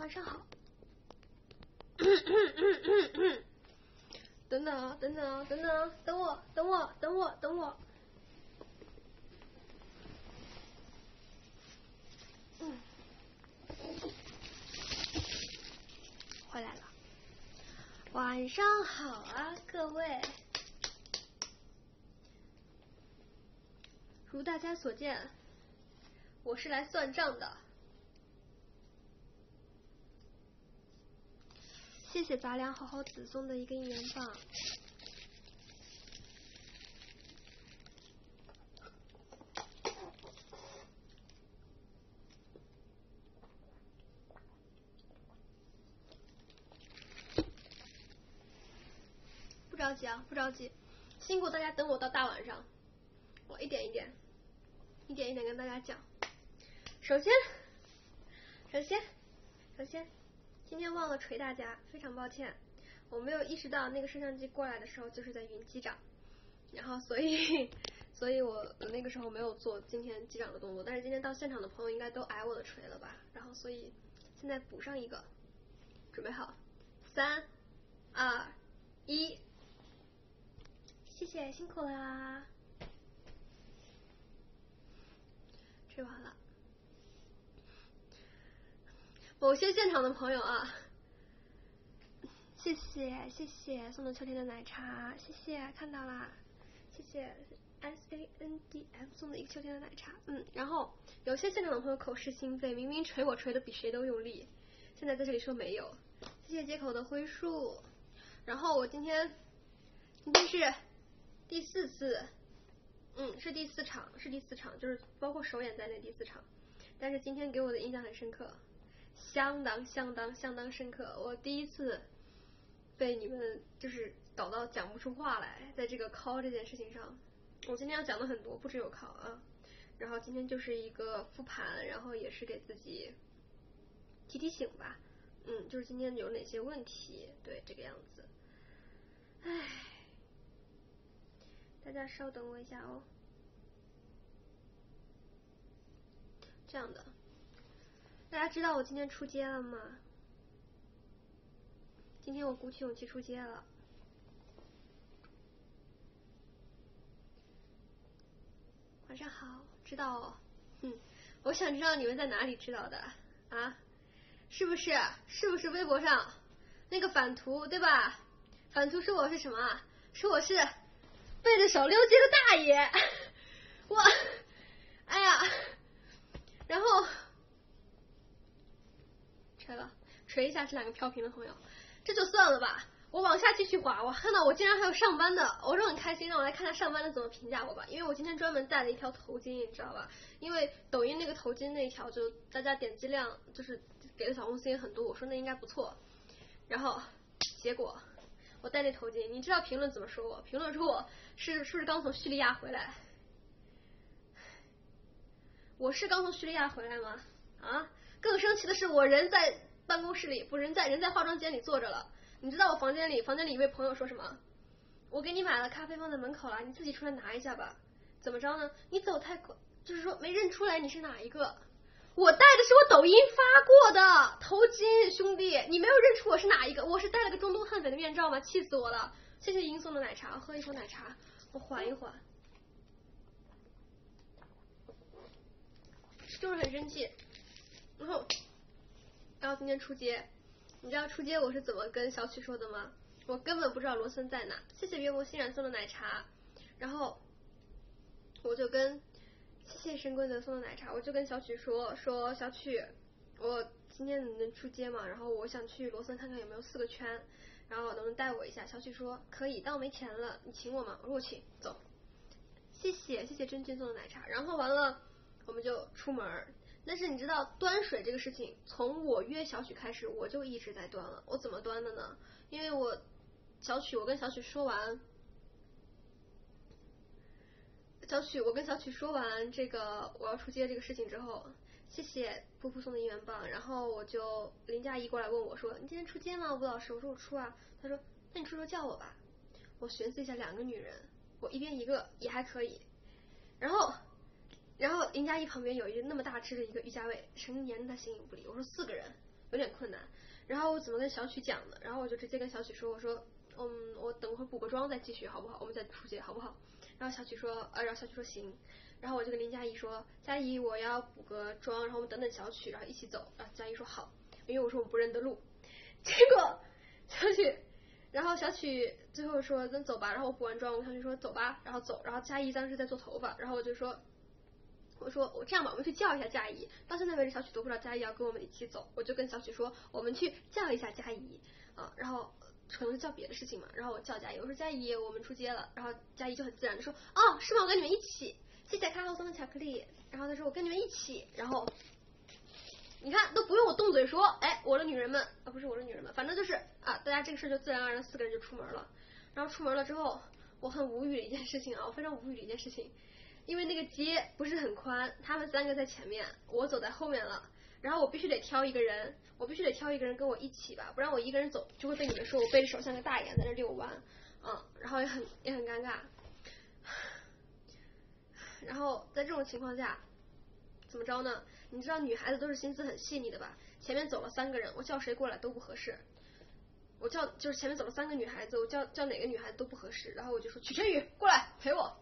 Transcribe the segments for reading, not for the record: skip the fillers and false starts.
晚上好。等等啊，等等啊，等等啊，等我，等我，等我，等我。回来了。晚上好啊，各位。如大家所见，我是来算账的。谢谢杂粮好好子送的一个应援棒。不着急啊，不着急，辛苦大家等我到大晚上，我一点一点跟大家讲。首先，今天忘了锤大家，非常抱歉，我没有意识到那个摄像机过来的时候就是在云机长，然后所以我那个时候没有做今天机长的动作，但是今天到现场的朋友应该都挨我的锤了吧，然后所以现在补上一个，准备好，3、2、1，谢谢，辛苦啦，锤完了。某些现场的朋友啊，谢谢送的秋天的奶茶，谢谢看到啦，谢谢 SANDF 送的一个秋天的奶茶，然后有些现场的朋友口是心非，明明锤我锤的比谁都用力，现在在这里说没有，谢谢街口的灰树，然后我今天是第4次，是第4场，就是包括首演在内第4场，但是今天给我的印象很深刻。相当深刻，我第一次被你们就是搞到讲不出话来，在这个call这件事情上，我今天要讲的很多，不只有call啊，然后今天就是一个复盘，然后也是给自己提醒吧，就是今天有哪些问题，对，这个样子，唉，大家稍等我一下哦，这样的。大家知道我今天出街了吗？今天我鼓起勇气出街了。晚上好，知道哦。我想知道你们在哪里知道的啊？是不是微博上那个反图对吧？反图说我是什么？说我是背着手溜街的大爷。我，哎呀，然后。锤一下这2个飘屏的朋友，这就算了吧。我往下继续滑，我看到我竟然还有上班的，我说很开心，让我来看看上班的怎么评价我吧。因为我今天专门戴了一条头巾，你知道吧？因为抖音那个头巾那一条就大家点击量就是给的小红心也很多，我说那应该不错。然后结果我戴那头巾，你知道评论怎么说我？评论说我是不是刚从叙利亚回来？我是刚从叙利亚回来吗？啊？更生气的是我人在办公室里，不人在化妆间里坐着了。你知道我房间里一位朋友说什么？我给你买了咖啡放在门口了，你自己出来拿一下吧。怎么着呢？你走太快，就是说没认出来你是哪一个。我戴的是我抖音发过的头巾，兄弟，你没有认出我是哪一个？我是戴了个中东悍匪的面罩吗？气死我了！谢谢银送的奶茶，喝一口奶茶，我缓一缓。就是很生气，然后今天出街，你知道出街我是怎么跟小曲说的吗？我根本不知道罗森在哪。谢谢月末欣然送的奶茶，然后我就跟谢谢神棍德送的奶茶，我就跟小曲说小曲，我今天能出街吗？然后我想去罗森看看有没有4个圈，然后能不能带我一下？小曲说可以，但我没钱了，你请我吗？我说我请，走。谢谢真君送的奶茶，然后完了我们就出门。但是你知道端水这个事情，从我约小曲开始，我就一直在端了。我怎么端的呢？因为我跟小曲说完这个我要出街这个事情之后，谢谢噗噗送的应援棒，然后我就林佳怡过来问我说你今天出街吗？吴老师，我说我出啊。他说那你出说叫我吧。我寻思一下，2个女人，我一边一个也还可以。然后林佳怡旁边有一个那么大只的一个瑜伽位，成年的他形影不离。我说4个人， 有点困难。然后我怎么跟小曲讲呢？然后我就直接跟小曲说，我说我等会儿补个妆再继续好不好？我们再出街好不好？然后小曲说行。然后我就跟林佳怡说，佳怡我要补个妆，然后我们等等小曲，然后一起走。然后佳怡说好，因为我说我不认得路。结果然后小曲最后说那走吧，然后我补完妆，我小曲说走吧，然后走。然后佳怡当时在做头发，然后我说我这样吧，我们去叫一下佳怡。到现在为止小曲都不知道佳怡要跟我们一起走，我就跟小曲说我们去叫一下佳怡啊，然后可能是叫别的事情嘛，然后我叫佳怡，我说佳怡我们出街了，然后佳怡就很自然的说哦是吗，我跟你们一起，谢谢卡号送的巧克力。然后他说我跟你们一起，然后你看都不用我动嘴说，哎我的女人们啊不是我的女人们，反正就是啊大家这个事就自然而然4个人就出门了。然后出门了之后我很无语的一件事情啊，我非常无语的一件事情，因为那个街不是很宽，他们3个在前面，我走在后面了，然后我必须得挑一个人跟我一起吧，不然我一个人走就会被你们说我背着手像个大爷在那遛弯然后也很尴尬。然后在这种情况下怎么着呢？你知道女孩子都是心思很细腻的吧？前面走了3个人，我叫谁过来都不合适，我叫就是前面走了3个女孩子，我叫哪个女孩子都不合适，然后我就说曲晨宇过来陪我。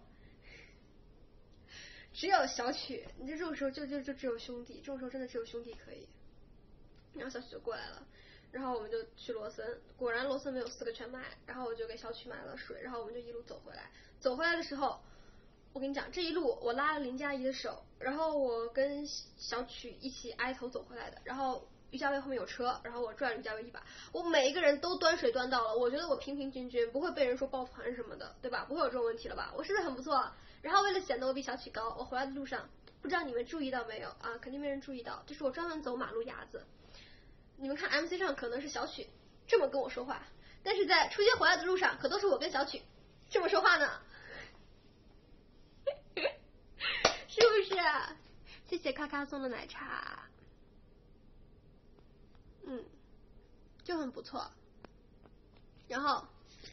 只有小曲，你这种时候就只有兄弟，这种时候真的只有兄弟可以。然后小曲就过来了，然后我们就去罗森，果然罗森没有4个全卖，然后我就给小曲买了水，然后我们就一路走回来。走回来的时候，我跟你讲，这一路我拉了林佳怡的手，然后我跟小曲一起挨头走回来的，然后于家卫后面有车，然后我拽了于家卫一把，我每一个人都端水端到了，我觉得我平平均均，不会被人说抱团什么的，对吧？不会有这种问题了吧？我是不是很不错？然后为了显得我比小曲高，我回来的路上不知道你们注意到没有啊？肯定没人注意到，就是我专门走马路牙子。你们看 MC 上可能是小曲这么跟我说话，但是在出街回来的路上可都是我跟小曲这么说话呢。是不是啊？谢谢咔咔送的奶茶，就很不错。然后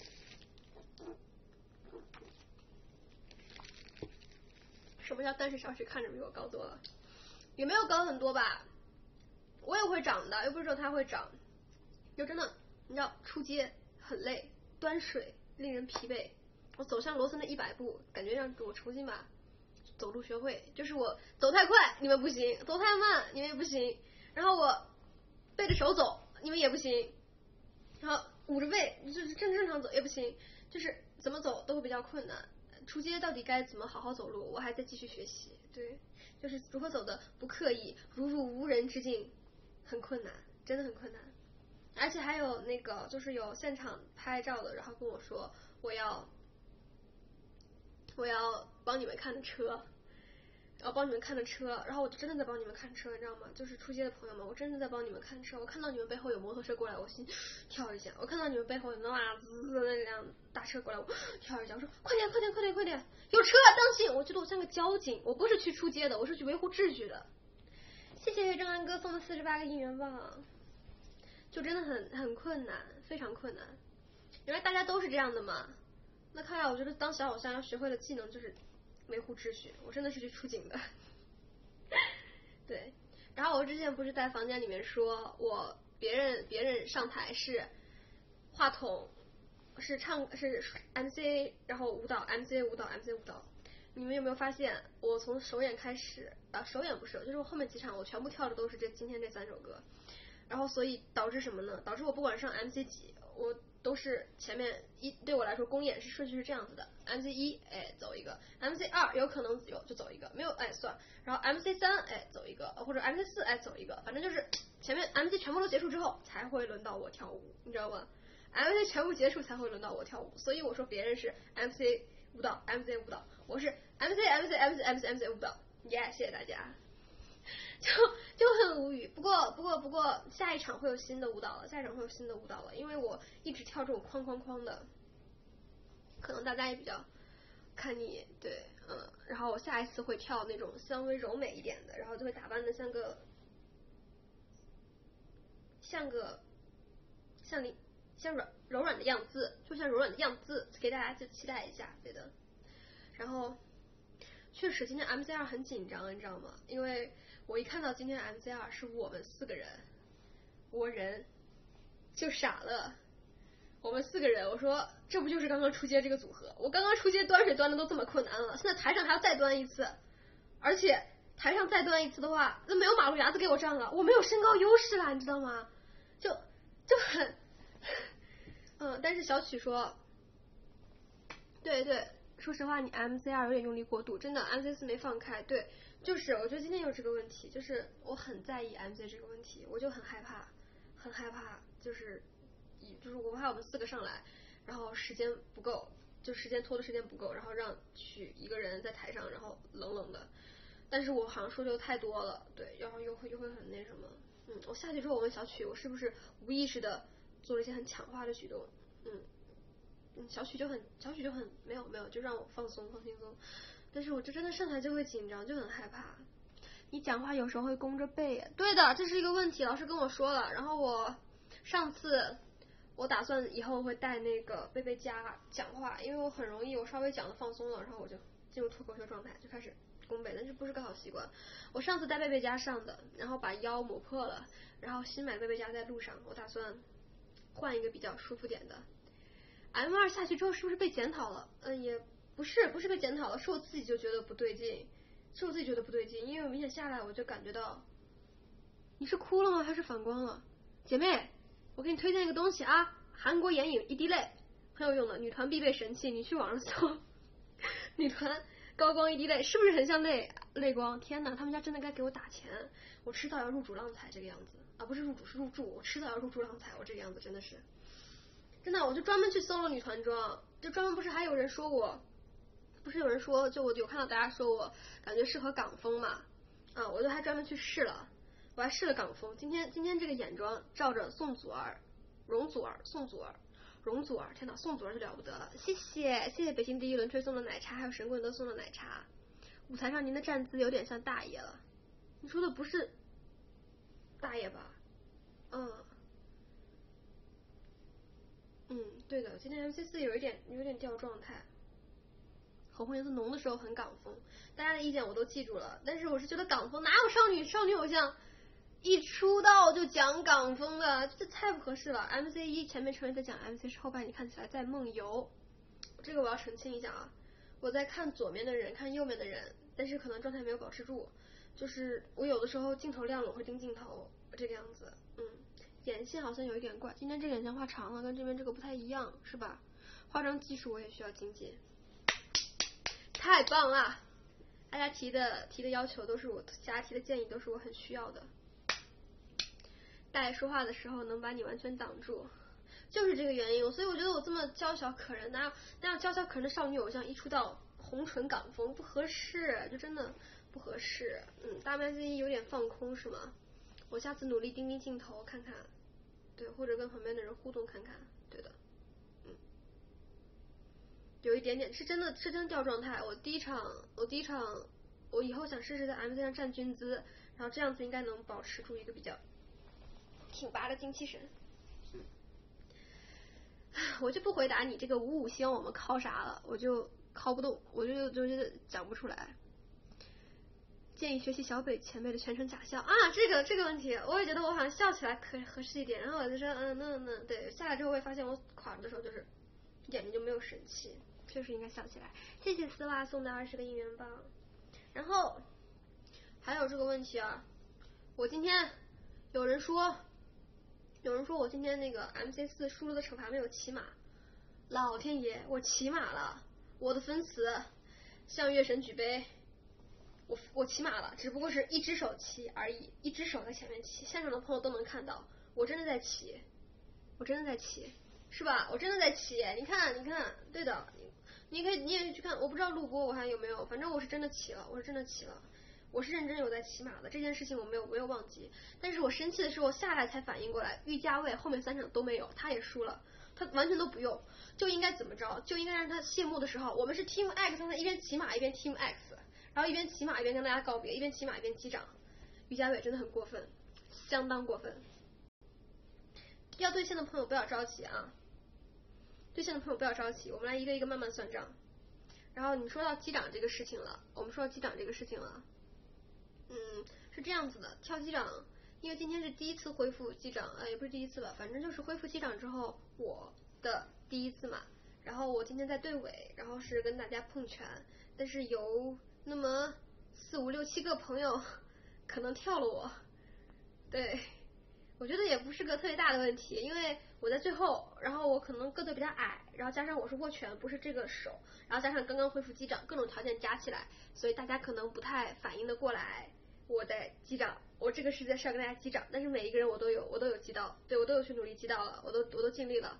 什么叫但是小曲看着比我高多了？也没有高很多吧，我也会长的，又不是说他会长。就真的你知道出街很累，端水令人疲惫，我走向罗森的100步感觉让我重新把走路学会，就是我走太快你们不行，走太慢你们也不行，然后我背着手走你们也不行，然后捂着背就是正常走也不行，就是怎么走都会比较困难。出街到底该怎么好好走路，我还在继续学习。对，就是如何走的不刻意，如入无人之境，很困难，真的很困难。而且还有那个就是有现场拍照的，然后跟我说我要帮你们看的车，然后我就真的在帮你们看车，你知道吗？就是出街的朋友们，我真的在帮你们看车。我看到你们背后有摩托车过来，我心跳一下；我看到你们背后有那辆大车过来，我跳一下。我说快点，有车当心！我觉得我像个交警，我不是去出街的，我是去维护秩序的。谢谢郑安哥送的48个应援棒，就真的很困难，非常困难。原来大家都是这样的嘛？那看来我觉得当小偶像要学会的技能就是维护秩序，我真的是去出警的。对，然后我之前不是在房间里面说我别人上台是话筒是MC 然后舞蹈 MC 舞蹈，你们有没有发现我从首演开始首演不是，就是我后面几场我全部跳的都是今天这3首歌，然后所以导致什么呢？导致我不管上 MC 几我都是前面对我来说公演顺序是这样子的， MC 1走一个， MC 2有可能就走一个，没有算，然后 MC 3走一个，或者 MC 4走一个，反正就是前面 MC 全部都结束之后才会轮到我跳舞，你知道吗？ MC 全部结束才会轮到我跳舞，所以我说别人是 MC 舞蹈 MC 舞蹈，我是 MC 舞蹈，谢谢大家。就很无语，不过下一场会有新的舞蹈了，因为我一直跳这种哐的，可能大家也比较看腻，对，然后我下一次会跳那种稍微柔美一点的，然后就会打扮的像柔软的样子，就像柔软的样子，给大家就期待一下，对的。然后确实今天 MC2 很紧张，你知道吗？因为我一看到今天 MC2 是我们4个人， 我人就傻了。我们4个人，我说这不就是刚刚出街这个组合？我刚刚出街端水端的都这么困难了，现在台上还要再端一次，而且台上再端一次的话，那没有马路牙子给我站了，我没有身高优势了，你知道吗？就很，但是小曲说，对，说实话，你 MC2 有点用力过度，真的 MC4 没放开。对，就是我觉得今天有这个问题，就是我很在意 MC 这个问题，我就很害怕，就是我怕我们4个上来，然后时间不够，就拖的时间不够，然后让曲一个人在台上，然后冷冷的。但是我好像说的太多了，对，然后又会很那什么。我下去之后我问小曲，我是不是无意识的做了一些很强化的举动？小曲就很没有，就让我放松。但是我就真的上台就会紧张，就很害怕。你讲话有时候会弓着背，对的，这是一个问题，老师跟我说了。然后我上次我打算以后会带那个贝贝佳讲话，因为我很容易我稍微讲的放松了，然后我就进入脱口秀状态，就开始弓背，但是不是个好习惯。我上次带贝贝佳上的，然后把腰磨破了，然后新买贝贝佳在路上，我打算换一个比较舒服点的。M2 下去之后是不是被检讨了？也不是被检讨了，是我自己就觉得不对劲，因为我明显下来我就感觉到，你是哭了吗？还是反光了？姐妹，我给你推荐一个东西啊，韩国眼影一滴泪，很有用的，女团必备神器，你去网上搜，女团高光一滴泪，是不是很像泪光？天哪，他们家真的该给我打钱，我迟早要入主浪才这个样子啊，不是入主是入驻，我迟早要入驻浪才，我这个样子真的是。真的，我就专门去搜了女团装，就专门不是还有人说我，就我有看到大家说我感觉适合港风嘛，我就还专门去试了，我还试了港风。今天这个眼妆照着容祖儿，天哪，宋祖儿就了不得了，谢谢北京第一轮推送的奶茶，还有神棍都送的奶茶。舞台上您的站姿有点像大爷了，你说的不是大爷吧？对的，今天 MC4 有点掉状态，口红颜色浓的时候很港风，大家的意见我都记住了，但是我是觉得港风哪有少女偶像一出道就讲港风的，这太不合适了。MC1 前面成员在讲 MC 后半你看起来在梦游，这个我要澄清一下啊，我在看左面的人看右面的人，但是可能状态没有保持住，就是我有的时候镜头亮了我会盯镜头，这个样子。眼线好像有一点怪，今天这个眼线画长了，跟这边这个不太一样，是吧？化妆技术我也需要精进。太棒了！大家提的要求都是大家提的建议都是我很需要的。大爷说话的时候能把你完全挡住，就是这个原因，所以我觉得我这么娇小可人，哪有娇小可人的少女偶像一出道红唇港风，不合适，就真的不合适。大麦子有点放空是吗？我下次努力盯盯镜头看看，对，或者跟旁边的人互动看看，对的。有一点点是真的掉状态。我第一场我以后想试试在 MC 上站军姿，然后这样子应该能保持住一个比较挺拔的精气神。我就不回答你这个55希望我们靠啥了，我就靠不动，我就讲不出来。建议学习小北前辈的全程假笑啊，这个问题我也觉得我好像笑起来可合适一点，然后我就说那对，下来之后我也发现我垮着的时候就是眼睛就没有神气，就是应该笑起来。谢谢丝袜送的20个应援棒。然后还有这个问题啊，我今天有人说我今天那个 MC4 输了的惩罚没有骑马，老天爷我骑马了，我的粉丝向月神举杯，我骑马了，只不过是一只手骑而已，一只手在前面骑，现场的朋友都能看到，我真的在骑，是吧？我真的在骑，你看，对的，你也去看，我不知道录播我还有没有，反正我是真的骑了，我是认真有在骑马的，这件事情我没有忘记。但是我生气的是我下来才反应过来，玉佳卫后面3场都没有，他也输了，他完全都不用，就应该怎么着？就应该让他谢幕的时候，我们是 Team X， 他一边骑马一边 Team X， 然后一边骑马一边跟大家告别，一边骑马一边击掌。玉佳卫真的很过分，相当过分。要兑现的朋友不要着急啊，我们来一个一个慢慢算账。然后你说到击掌这个事情了，是这样子的，跳击掌因为今天是第一次恢复机长，也不是第一次吧，反正就是恢复机长之后我的第一次嘛。然后我今天在队尾，然后是跟大家碰拳，但是有那么4、5、6、7个朋友可能跳了我。对，我觉得也不是个特别大的问题，因为我在最后，然后我可能个子比较矮，然后加上我是握拳，不是这个手，然后加上刚刚恢复机长，各种条件加起来，所以大家可能不太反应的过来我在击掌，我这个是要跟大家击掌，但是每一个人我都有击到，对，我都有去努力击到了，我都尽力了，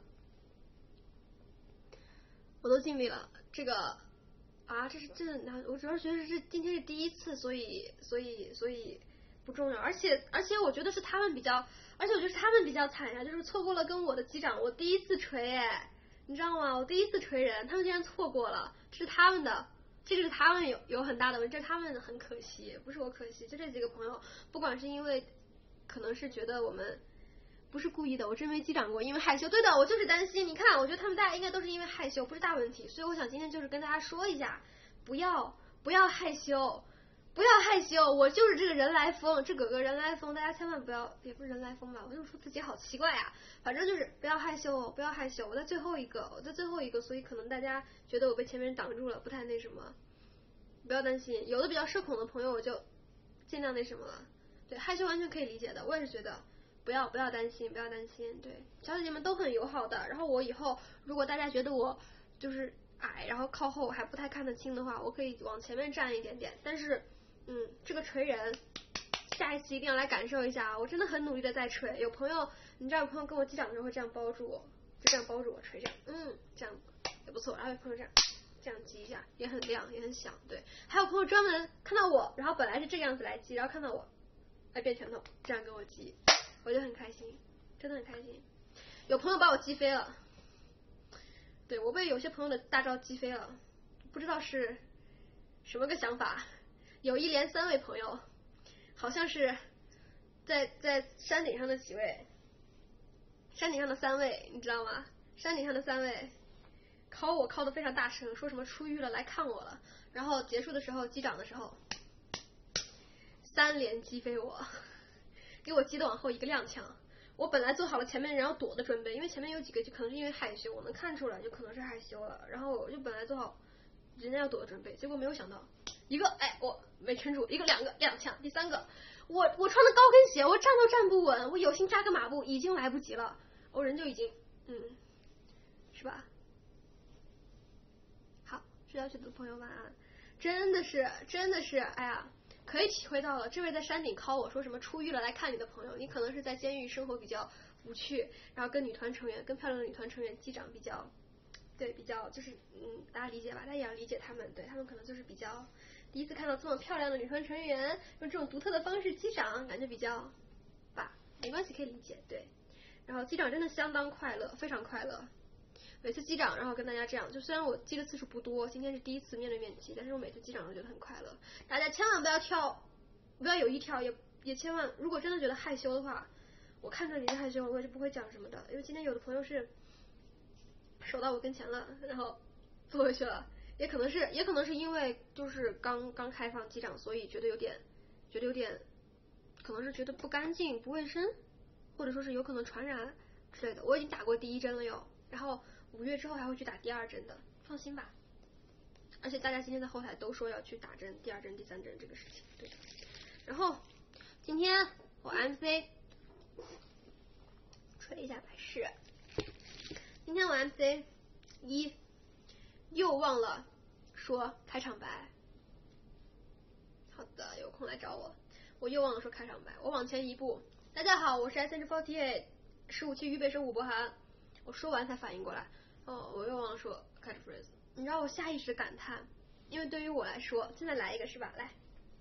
这个这是真的，我主要觉得是今天是第一次，所以不重要，而且我觉得是他们比较惨呀，就是错过了跟我的击掌，我第一次锤你知道吗？我第一次锤人，他们竟然错过了，这是他们的，这个是他们有很大的问题，这是他们很可惜，不是我可惜，就这几个朋友，不管是因为可能是觉得我们不是故意的，我真没击掌过，因为害羞。对的，我就是担心。你看，我觉得他们大家应该都是因为害羞，不是大问题。所以我想今天就是跟大家说一下，不要害羞，不要害羞。我就是这个人来疯，这哥哥人来疯，大家千万不要，也不是人来疯吧，我就说自己好奇怪呀。反正就是不要害羞，不要害羞。我在最后一个，所以可能大家觉得我被前面人挡住了，不太那什么。不要担心，有的比较社恐的朋友，我就尽量那什么了。对，害羞完全可以理解的，我也是觉得。不要担心，对，小姐姐们都很友好的。然后我以后如果大家觉得我就是矮，然后靠后还不太看得清的话，我可以往前面站一点点。但是这个锤人下一次一定要来感受一下，我真的很努力的在锤。有朋友，你知道有朋友跟我击掌的时候会这样包住我，就这样包住我锤这样，这样也不错。然后有朋友这样击一下，也很亮也很响。对，还有朋友专门看到我，然后本来是这个样子来击，然后看到我变拳头这样跟我击，我就很开心，真的很开心。有朋友把我击飞了，对，我被有些朋友的大招击飞了，不知道是什么个想法。有一连3位朋友，好像是在山顶上的几位，山顶上的3位，你知道吗？山顶上的3位敲我敲得非常大声，说什么出狱了来看我了，然后结束的时候击掌的时候3连击飞我，给我击得往后一个踉跄。我本来做好了前面人要躲的准备，因为前面有几个就可能是因为害羞，我能看出来就可能是害羞了，然后我就本来做好人家要躲的准备，结果没有想到一个我没撑住，一个2个踉跄，第3个我穿的高跟鞋，我站都站不稳，我有心扎个马步已经来不及了，我人就已经是吧？好，睡觉去的朋友晚安。真的是哎呀，可以体会到了，这位在山顶 call 我说什么出狱了来看你的朋友，你可能是在监狱生活比较无趣，然后跟漂亮的女团成员击掌比较就是大家理解吧，大家也要理解他们，对，他们可能就是比较第一次看到这么漂亮的女团成员用这种独特的方式击掌，感觉比较吧，没关系，可以理解，对。然后击掌真的相当快乐，非常快乐。每次击掌，然后跟大家这样，就虽然我击的次数不多，今天是第一次面对面击，但是我每次击掌都觉得很快乐。大家千万不要跳，不要有意跳，也千万，如果真的觉得害羞的话，我看着你是害羞，我就不会讲什么的。因为今天有的朋友是手到我跟前了，然后坐回去了，也可能是因为就是刚开放击掌，所以觉得有点，可能是觉得不干净、不卫生，或者说是有可能传染之类的。我已经打过第1针了哟，然后5月之后还会去打第2针的，放心吧。而且大家今天在后台都说要去打针，第2针、第3针这个事情，对的。然后今天我 MC 吹一下百事，今天我 MC 又忘了说开场白。好的，有空来找我。我又忘了说开场白，我往前一步。大家好，我是 SH48 15期预备生武博涵。我说完才反应过来，我又忘了说 catchphrase。你知道我下意识感叹，因为对于我来说，现在来一个是吧？来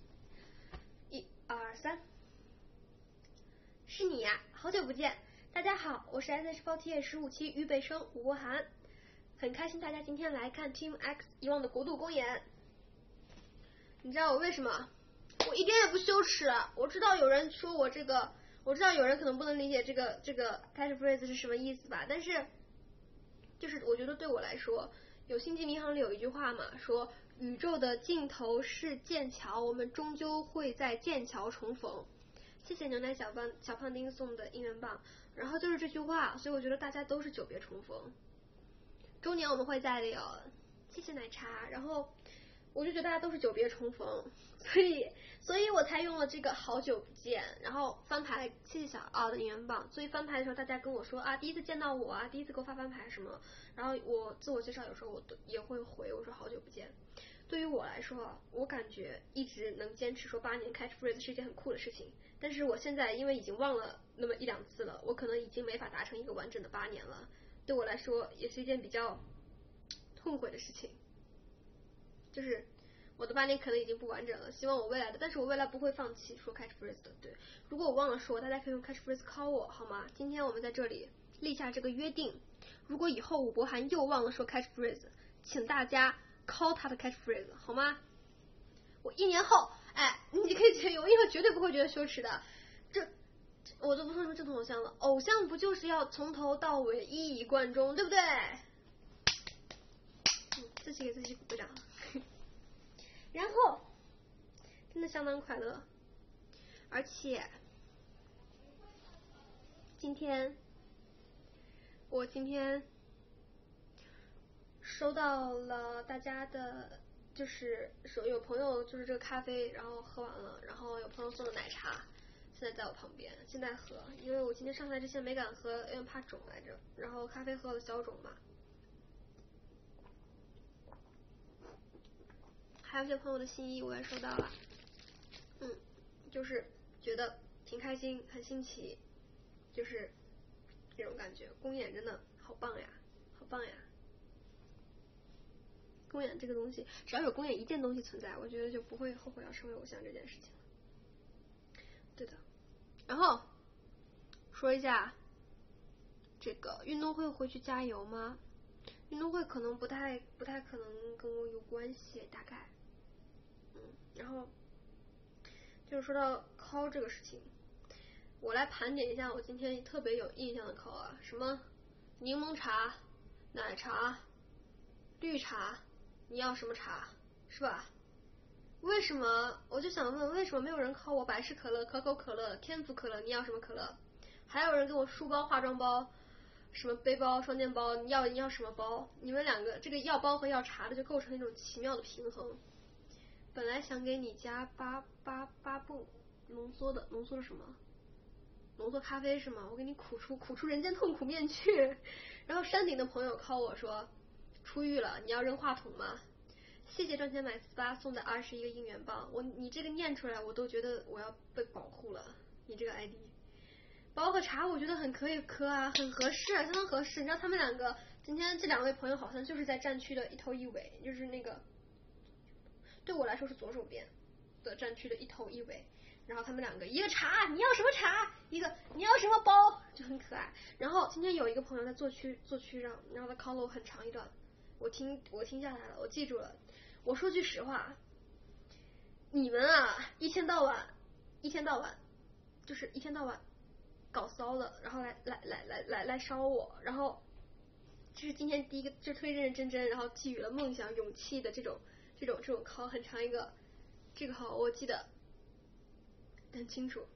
，1、2、3，是你呀，好久不见。大家好，我是 SH48 15期预备生武博涵，很开心大家今天来看 Team X 遗忘的国度公演。你知道我为什么？我一点也不羞耻。我知道有人说我这个，我知道有人可能不能理解这个 catchphrase 是什么意思吧，但是就是我觉得对我来说，有星际迷航里有一句话嘛，说宇宙的尽头是剑桥，我们终究会在剑桥重逢。 谢谢牛奶小胖丁送的应援棒，然后就是这句话，所以我觉得大家都是久别重逢，周年我们会在的哟，谢谢奶茶，然后我就觉得大家都是久别重逢，所以我才用了这个好久不见，然后翻牌，谢谢小奥的应援棒，所以翻牌的时候大家跟我说啊，第一次见到我啊，第一次给我发翻牌什么，然后我自我介绍有时候我都也会回我说好久不见。对于我来说，我感觉一直能坚持说8年 catchphrase 是一件很酷的事情，但是我现在因为已经忘了那么1-2次了，我可能已经没法达成一个完整的8年了，对我来说也是一件比较痛悔的事情，就是我的8年可能已经不完整了，希望我未来的，但是我未来不会放弃说 catchphrase 的，对，如果我忘了说，大家可以用 catchphrase call 我好吗？今天我们在这里立下这个约定，如果以后武博涵又忘了说 catchphrase， 请大家call 他的 catchphrase 好吗？我1年后，你可以觉得我以后绝对不会觉得羞耻的，我都不说什么正统偶像了，偶像不就是要从头到尾一以贯中，对不对？自己给自己鼓个掌。然后真的相当快乐，而且我今天收到了大家的，就是有朋友就是这个咖啡，然后喝完了，然后有朋友送的奶茶，现在在我旁边，现在喝，因为我今天上台之前没敢喝，因为怕肿来着，然后咖啡喝了消肿嘛。还有一些朋友的心意我也收到了，就是觉得挺开心，很新奇，就是这种感觉。公演真的好棒呀，好棒呀！公演这个东西，只要有公演一件东西存在，我觉得就不会后悔要成为偶像这件事情了。对的。然后说一下这个运动会回去加油吗？运动会可能不太可能跟我有关系，大概。然后就是说到 call 这个事情，我来盘点一下我今天特别有印象的 call 啊，什么柠檬茶、奶茶、绿茶，你要什么茶是吧？为什么我就想问，为什么没有人 call 我百事可乐、可口可乐、天府可乐，你要什么可乐？还有人跟我书包、化妆包、什么背包、双肩包，你要什么包？你们两个这个要包和要茶的就构成一种奇妙的平衡。本来想给你加八泵浓缩什么？浓缩咖啡是吗？我给你苦出人间痛苦面去。然后山顶的朋友 call 我说出狱了，你要扔话筒吗？谢谢赚钱买488送的21个应援棒，你这个念出来我都觉得我要被保护了。你这个 ID 包和茶我觉得很可以磕啊，很合适，相当合适。你知道他们两个今天这2位朋友好像就是在战区的一头一尾，就是那个对我来说是左手边的战区的一头一尾，然后他们两个一个茶你要什么茶，一个你要什么包，就很可爱。然后今天有一个朋友在座区上，然后他 call 了我很长一段，我听下来了，我记住了。我说句实话，你们啊一天到晚就是一天到晚搞骚的，然后来烧我，然后这是今天第一个就特别认认真真，然后寄予了梦想勇气的这种 call 很长一个，这个好我记得很清楚，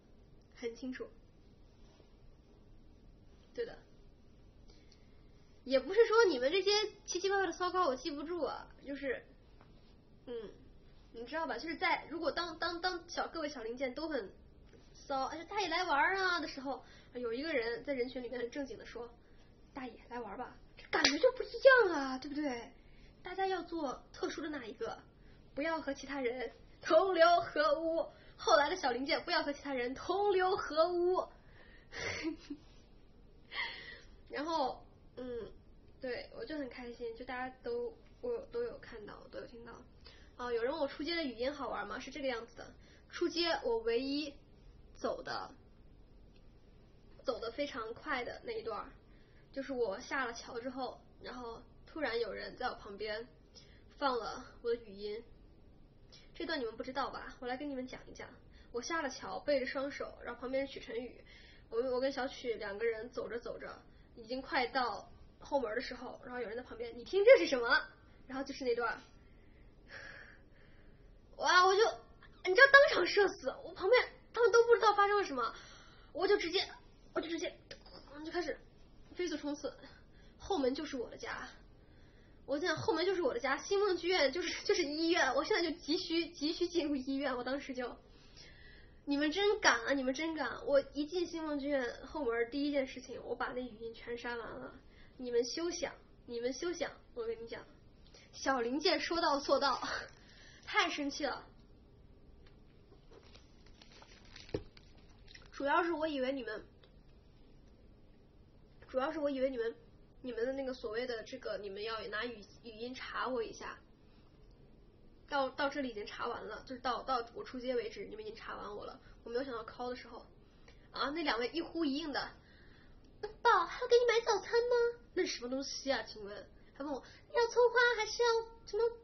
对的。也不是说你们这些奇奇怪怪的骚高我记不住啊，就是你知道吧，就是在如果当各位小零件都很骚，而且大爷来玩啊的时候，有一个人在人群里面很正经的说大爷来玩吧，这感觉就不一样啊，对不对？大家要做特殊的那一个，不要和其他人同流合污，后来的小零件不要和其他人同流合污。然后对，我就很开心，就大家都有看到，都有听到。有人问我出街的语音好玩吗？是这个样子的，出街我唯一走的非常快的那一段，就是我下了桥之后，然后突然有人在我旁边放了我的语音。这段你们不知道吧？我来跟你们讲一讲。我下了桥，背着双手，然后旁边是许晨宇，我跟小曲2个人走着，已经快到后门的时候，然后有人在旁边，你听这是什么？然后就是那段，哇，我就你知道当场社死，我旁边他们都不知道发生了什么，我就直接就开始飞速冲刺，后门就是我的家。我讲后门就是我的家，新梦剧院就是医院，我现在就急需进入医院。我当时就，你们真敢啊，你们真敢！我一进新梦剧院后门，第一件事情我把那语音全删完了，你们休想！我跟你讲，小灵界说到做到，太生气了。主要是我以为你们的那个所谓的这个，你们要拿语音查我一下。到这里已经查完了，就是到我出街为止，你们已经查完我了。我没有想到 call 的时候，啊，那两位一呼一应的，宝还要给你买早餐吗？那是什么东西啊？请问？还问我要葱花还是要什么？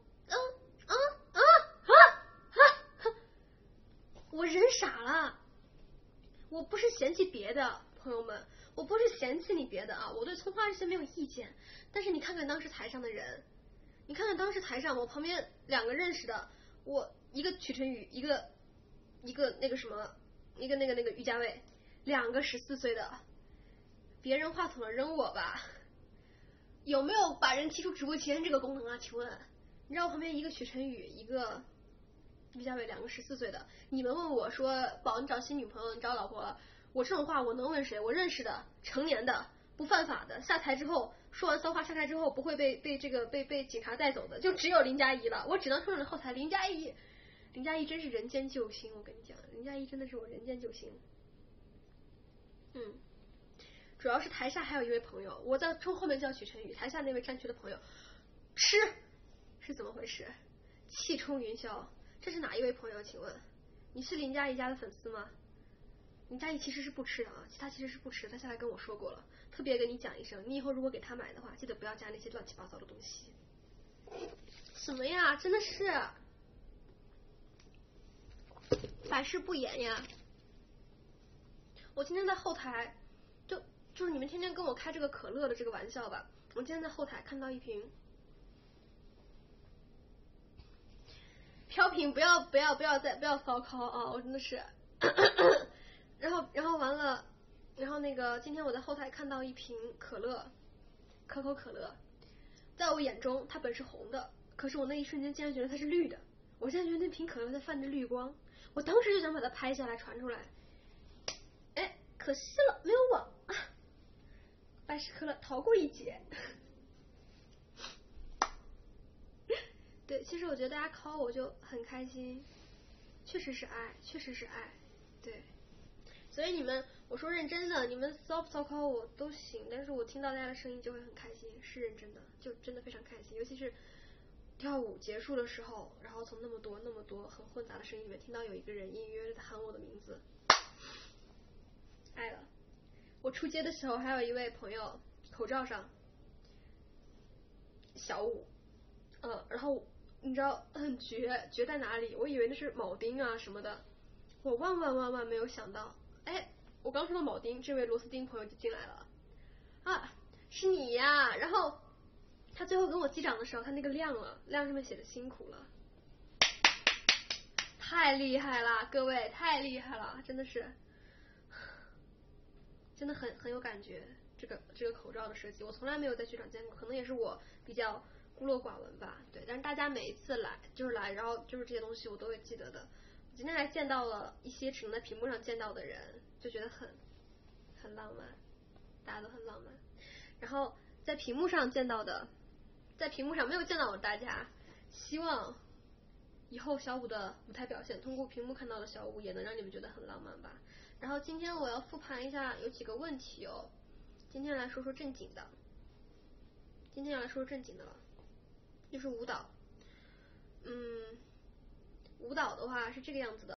我人傻了，我不是嫌弃别的，朋友们，我不是嫌弃你别的啊，我对葱花这些没有意见，但是你看看当时台上的人。你看看当时台上我旁边两个认识的，我一个曲晨宇，一个那个什么，一个那个于家卫，两个14岁的，别人话筒了扔我吧，有没有把人踢出直播间这个功能啊？请问，你知道我旁边一个曲晨宇，一个于家卫，两个14岁的，你们问我说，宝你找新女朋友，你找老婆了，我这种话我能问谁？我认识的，成年的，不犯法的，下台之后。说完骚话下台之后不会被警察带走的，就只有林佳怡了。我只能冲着后台，林佳怡真是人间救星，我跟你讲，林佳怡真的是我人间救星。主要是台下还有一位朋友，我在冲后面叫许晨宇，台下那位站区的朋友是怎么回事？气冲云霄，这是哪一位朋友？请问你是林佳怡家的粉丝吗？林佳怡其实是不吃的啊，他其实是不吃，他下来跟我说过了，特别跟你讲一声，你以后如果给他买的话，记得不要加那些乱七八糟的东西。什么呀？真的是百试不严呀！我今天在后台，就是你们天天跟我开这个可乐的这个玩笑吧，我今天在后台看到一瓶飘屏，不要骚靠啊！我真的是。然后完了，然后那个今天我在后台看到一瓶可乐，可口可乐，在我眼中它本是红的，可是我那一瞬间竟然觉得它是绿的，我现在觉得那瓶可乐在泛着绿光，我当时就想把它拍下来传出来，哎，可惜了没有网啊，百事可乐逃过一劫。对，其实我觉得大家 call 我就很开心，确实是爱，对。所以你们，我说认真的，你们骚不骚 call 我都行，但是我听到大家的声音就会很开心，是认真的，就真的非常开心。尤其是跳舞结束的时候，然后从那么多很混杂的声音里面听到有一个人隐约的喊我的名字，爱了。我出街的时候还有一位朋友口罩上小五，然后你知道很绝在哪里？我以为那是铆钉啊什么的，我万没有想到。哎，我刚说到铆钉，这位螺丝钉朋友就进来了啊，是你呀！然后他最后跟我击掌的时候，他那个亮了，亮上面写的辛苦了，太厉害了，各位太厉害了，真的是，真的很有感觉。这个口罩的设计，我从来没有在剧场见过，可能也是我比较孤陋寡闻吧。对，但是大家每一次来，然后就是这些东西我都会记得的。今天还见到了一些只能在屏幕上见到的人，就觉得很浪漫，大家都很浪漫。然后在屏幕上见到的，在屏幕上没有见到的大家，希望以后小五的舞台表现，通过屏幕看到的小五也能让你们觉得很浪漫吧。然后今天我要复盘一下有几个问题哦。今天来说说正经的，了，就是舞蹈。舞蹈的话是这个样子的。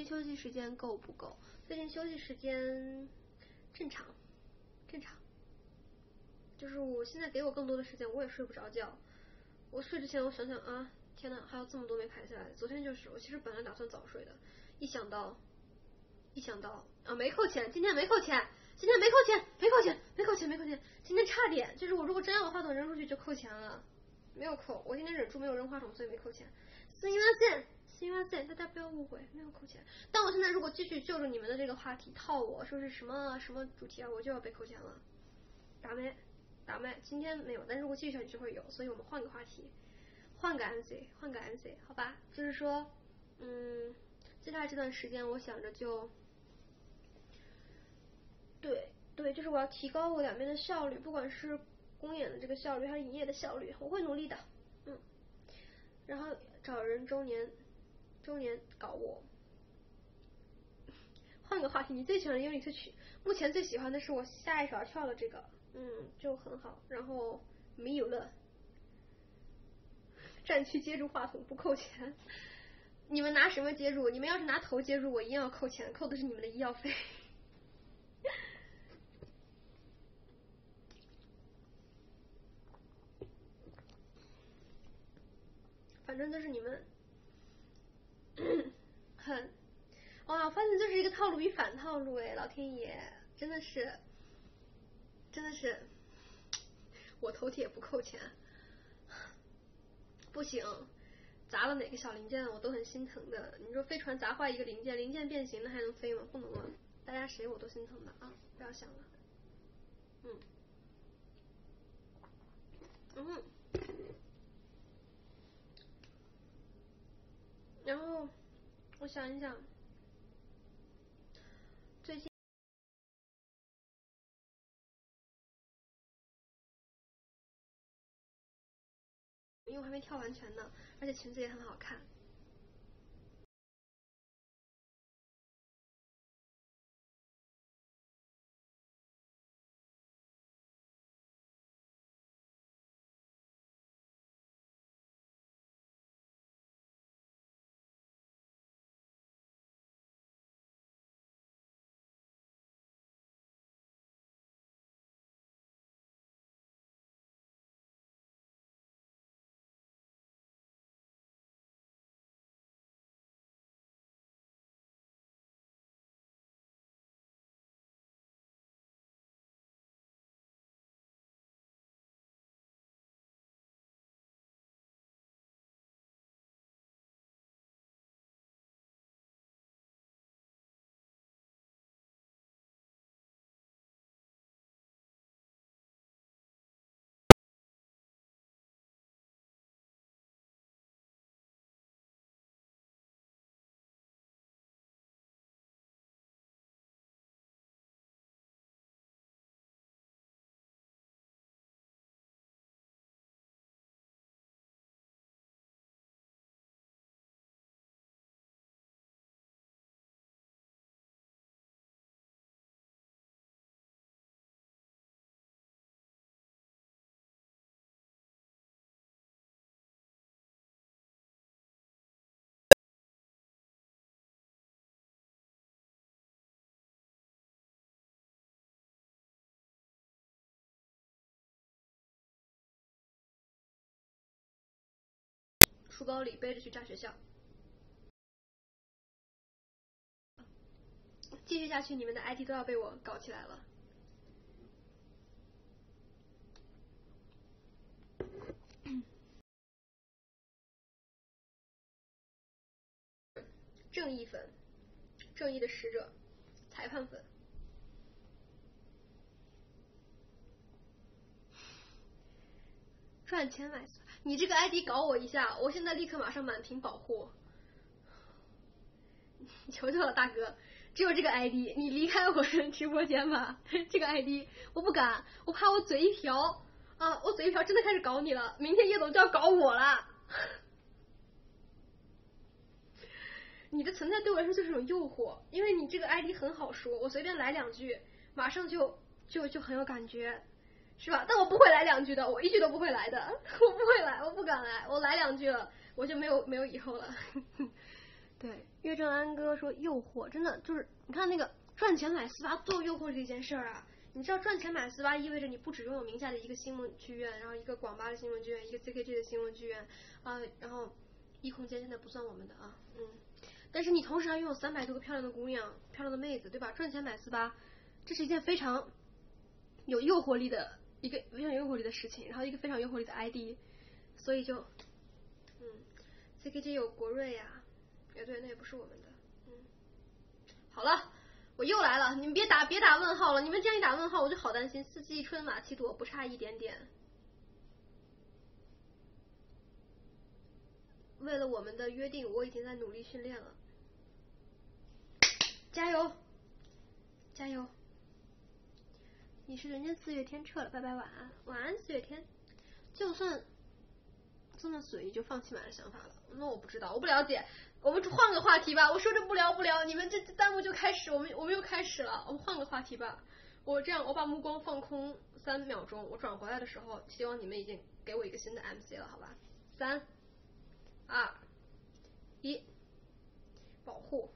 最近休息时间够不够？最近休息时间正常，就是我现在给我更多的时间，我也睡不着觉。我睡之前我想想啊，天呐，还有这么多没排下来。昨天就是我其实本来打算早睡的，一想到啊没扣钱，今天没扣钱，今天差点，就是我如果真要把话筒扔出去就扣钱了，没有扣，我今天忍住没有扔话筒，所以没扣钱。すみません，大家不要误会，没有扣钱。但我现在如果继续就着你们的这个话题套我说是什么主题啊，我就要被扣钱了。打麦，今天没有，但是如果继续下去就会有，所以我们换个话题，换个 MC，好吧？就是说，接下来这段时间，我想着就，对，就是我要提高我两边的效率，不管是公演的这个效率，还是营业的效率，我会努力的，然后找人周年搞我。换个话题，你最喜欢的英语歌曲？目前最喜欢的是我下一首要跳的这个，就很好。然后没有了，站区接住话筒不扣钱。你们拿什么接住？你们要是拿头接住，我一样要扣钱，扣的是你们的医药费。反正就是你们很，哇，我发现这是一个套路与反套路哎，老天爷，真的是，我头铁不扣钱，不行，砸了哪个小零件我都很心疼的。你说飞船砸坏一个零件变形了还能飞吗？不能了，大家谁我都心疼的啊，不要想了。然后我想一想，最近因为我还没跳完全呢，而且裙子也很好看。书包里背着去炸学校。继续下去，你们的 IT 都要被我搞起来了。正义粉，正义的使者，裁判粉。赚钱买，你这个 ID 搞我一下，我现在立刻马上满屏保护。求求了大哥，只有这个 ID， 你离开我的直播间吧。这个 ID 我不敢，我怕我嘴一瓢啊，我嘴一瓢真的开始搞你了，明天叶总就要搞我了。你的存在对我来说就是种诱惑，因为你这个 ID 很好说，我随便来两句，马上就很有感觉，是吧？但我不会来两句的，我一句都不会来的，我不会来，我不敢来，我来两句了，我就没有以后了。 对，岳正安哥说诱惑真的就是你看那个赚钱买丝袜多诱惑的一件事儿啊！你知道赚钱买丝袜意味着你不只拥有名下的一个星梦剧院，然后一个广巴的星梦剧院，一个 CKG 的星梦剧院啊，然后一空间现在不算我们的啊，但是你同时还拥有300多个漂亮的姑娘、漂亮的妹子，对吧？赚钱买丝袜，这是一件非常有诱惑力的一个非常有诱惑力的事情，然后一个非常诱惑力的 ID， 所以就CKG 有国瑞呀，也对，那也不是我们的，好了。我又来了，你们别打问号了，你们这样一打问号，我就好担心。四季春马奇朵不差一点点。为了我们的约定，我已经在努力训练了。加油，加油！你是人间四月天撤了，拜拜，晚安，晚安四月天。就算这么随意就放弃买的想法了，那我不知道，我不了解。我们换个话题吧，我说着不聊，你们这弹幕就开始，我们又开始了，我们换个话题吧。我把目光放空3秒钟，我转回来的时候，希望你们已经给我一个新的 MC 了，好吧？3、2、1，保护。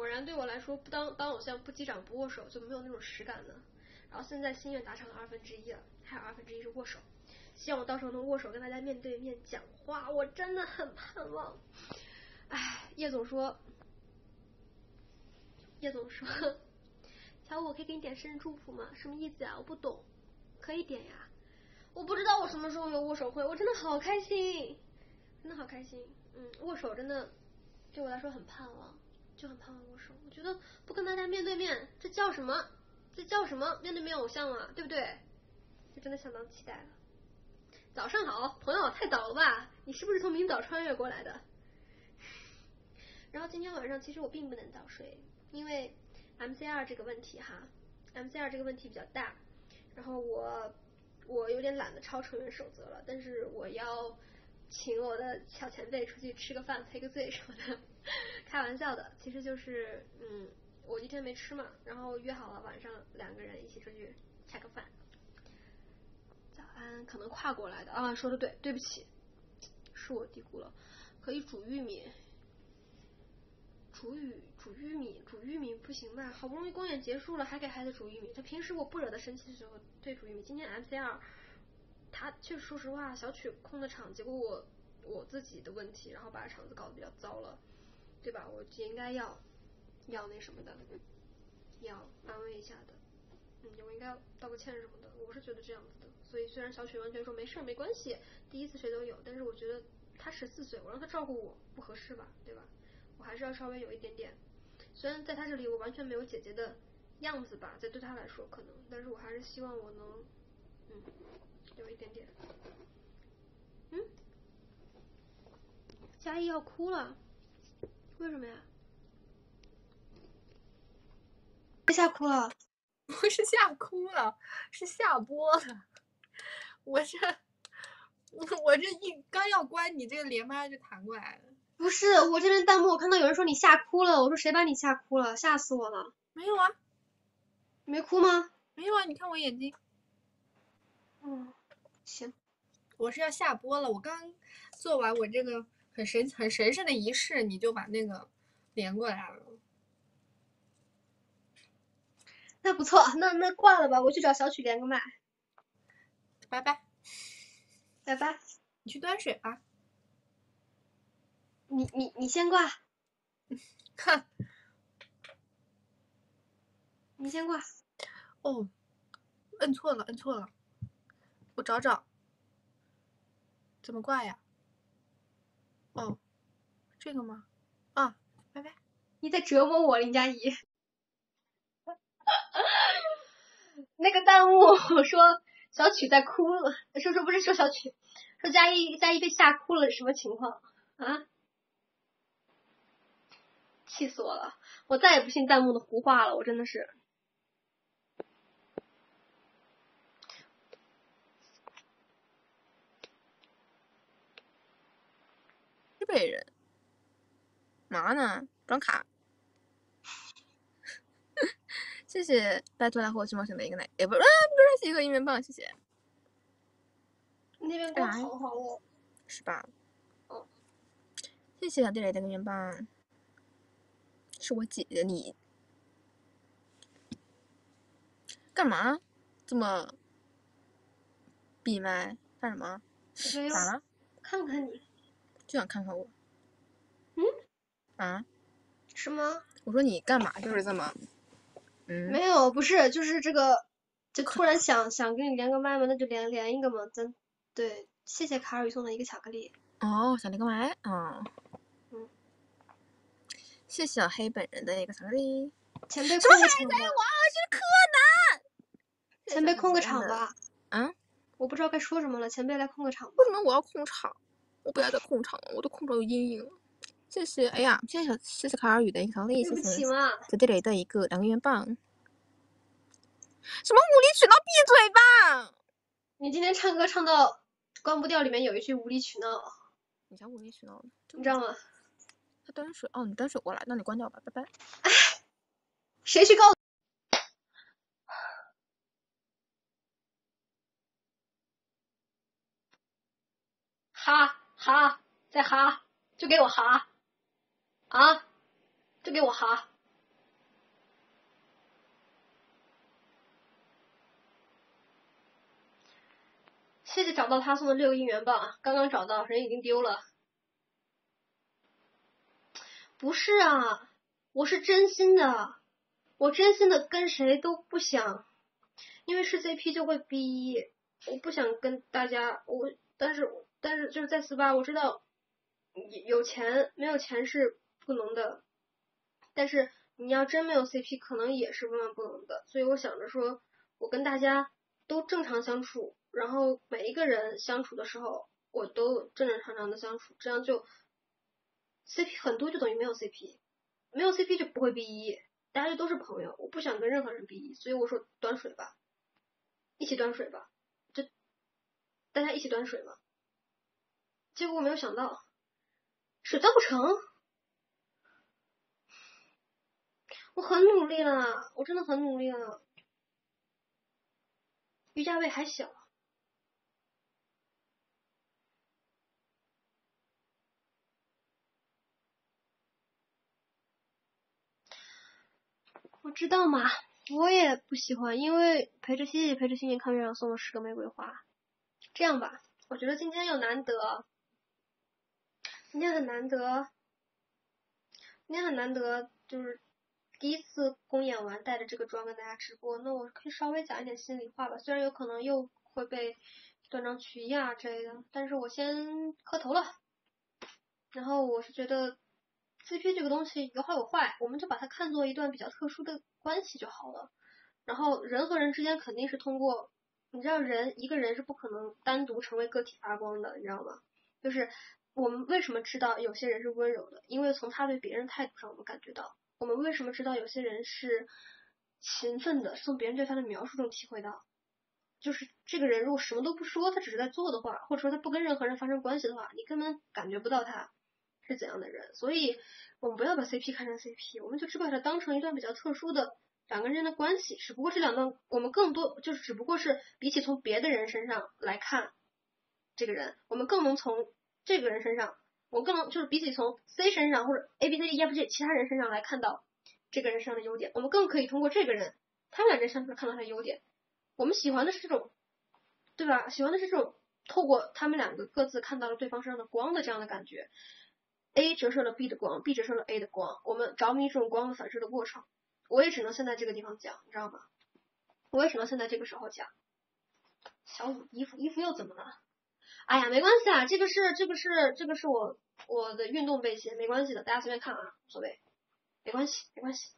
然对我来说，不当偶像不击掌不握手就没有那种实感了。然后现在心愿达成了1/2了，还有1/2是握手，希望我到时候能握手跟大家面对面讲话，我真的很盼望。哎，叶总说，小五，我可以给你点生日祝福吗？什么意思呀？我不懂。可以点呀。我不知道我什么时候有握手会，我真的好开心，真的好开心。握手真的对我来说很盼望，就很盼望握手。我觉得不跟大家面对面，这叫什么？面对面偶像嘛，对不对？就真的相当期待了。早上好，朋友，太早了吧？你是不是从明早穿越过来的？然后今天晚上其实我并不能早睡，因为 MCR 这个问题哈 ，MCR 这个问题比较大，然后我有点懒得抄成员守则了，但是我要请我的小前辈出去吃个饭赔个罪什么的，开玩笑的，其实就是我一天没吃嘛，然后约好了晚上2个人一起出去吃个饭。早安，可能跨过来的啊，说的对，对不起，是我低估了，可以煮玉米。煮玉米不行吧？好不容易公演结束了，还给孩子煮玉米。他平时我不惹他生气的时候对煮玉米。今天 MCR， 他确实说实话，小曲控的场，结果我自己的问题，然后把场子搞得比较糟了，对吧？我应该要那什么的，要安慰一下的。我应该道个歉什么的。我是觉得这样子的。所以虽然小曲完全说没事没关系，第一次谁都有，但是我觉得他14岁，我让他照顾我不合适吧，对吧？我还是要稍微有一点点，虽然在他这里我完全没有姐姐的样子吧，这对他来说可能，但是我还是希望我能有一点点。佳艺要哭了，为什么呀？吓哭了？ 不是吓哭了，是下播了。我这刚要关，你这个连麦就弹过来了。 不是，我这边弹幕我看到有人说你吓哭了，我说谁把你吓哭了？吓死我了。 没有啊。 你没哭吗？ 没有啊，你看我眼睛。 行。 我是要下播了，我刚做完我这个很神圣的仪式，你就把那个连过来了。 那不错，那挂了吧，我去找小曲连个麦。 拜拜。 拜拜。 你去端水吧。 你先挂。 哼。 你先挂。 哦，摁错了。我找找。怎么挂呀？哦，这个吗？啊，拜拜。 你在折磨我，林佳怡。那个弹幕说小曲在哭了，说不是说小曲，说佳怡被吓哭了，什么情况啊？气死我了！我再也不信弹幕的胡话了，我真的是。 日本人，嘛呢？装卡。谢谢拜托来和我去冒险的一个奶，不是一个音乐棒，谢谢。 那边光好好哦。 是吧？谢谢小地雷的音乐棒，是我姐姐你。干嘛？这么闭麦干什么？咋了？ 看看你。 就想看看我。啊？ 是吗？ 我说你干嘛？就是这么。 没有，不是，就是这个，就突然想跟你连个麦嘛，那就连一个嘛，对，谢谢卡尔宇送的一个巧克力。 哦，想连个麦，谢谢小黑本人的一个巧克力。 前辈控个场吧。 我是柯南。 前辈控个场吧。 啊？ 我不知道该说什么了，前辈来控个场吧。 为什么我要控场？我不要再控场了，我都控场有阴影了。谢谢，哎呀，谢谢卡尔宇的一个巧克力，谢谢小地雷的2个元棒。什么无理取闹？闭嘴吧！ 你今天唱歌唱到关不掉，里面有一句无理取闹。 你才无理取闹呢， 你知道吗？ 他端水哦，你端水过来，那你关掉吧，拜拜。 哎，谁去告？哈，再哈，就给我哈，啊，就给我哈。 谢谢找到他送的6个应援棒，刚刚找到，人已经丢了。不是啊，我是真心的，我真心的跟谁都不想，因为是 CP 就会逼，我不想跟大家，但是就是在4·8，我知道有钱没有钱是不能的，但是你要真没有 CP 可能也是万万不能的，所以我想着说我跟大家都正常相处，然后每一个人相处的时候我都正正常常的相处，这样就 CP 很多就等于没有 CP， 没有 CP 就不会 BE， 大家就都是朋友，我不想跟任何人 BE， 所以我说端水吧，一起端水吧，就大家一起端水嘛。结果我没有想到水端不成，我很努力了，我真的很努力了，瑜伽位还小。我知道嘛，我也不喜欢，因为陪着西西看月亮送了10个玫瑰花。这样吧，我觉得今天又难得，今天很难得，就是第一次公演完带着这个妆跟大家直播，那我可以稍微讲一点心里话吧，虽然有可能又会被断章取义啊之类的，但是我先磕头了。然后我是觉得 CP 这个东西有好有坏，我们就把它看作一段比较特殊的关系就好了。然后人和人之间肯定是通过，你知道一个人是不可能单独成为个体发光的，你知道吗？就是我们为什么知道有些人是温柔的，因为从他对别人态度上我们感觉到。我们为什么知道有些人是勤奋的，是从别人对他的描述中体会到。就是这个人如果什么都不说，他只是在做的话，或者说他不跟任何人发生关系的话，你根本感觉不到他是怎样的人。所以我们不要把 CP 看成 CP， 我们就只把它当成一段比较特殊的两个人的关系，只不过这两段我们更多就是只不过是比起从别的人身上来看这个人，我们更能从这个人身上，我更能就是比起从 C 身上或者 A、B、C、D、E、F、G 其他人身上来看到这个人身上的优点，我们更可以通过这个人他们两人相处看到他的优点。我们喜欢的是这种，对吧？喜欢的是这种透过他们两个各自看到了对方身上的光的这样的感觉。A 折射了 B 的光 ，B 折射了 A 的光，我们着迷这种光的反射的过程。我也只能现在这个地方讲，你知道吗？我也只能现在这个时候讲。小五衣服又怎么了？哎呀，没关系啊，这个是我的运动背心，没关系的，大家随便看啊，无所谓，没关系。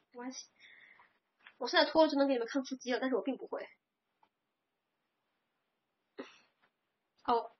我现在脱了就能给你们看腹肌了，但是我并不会。哦，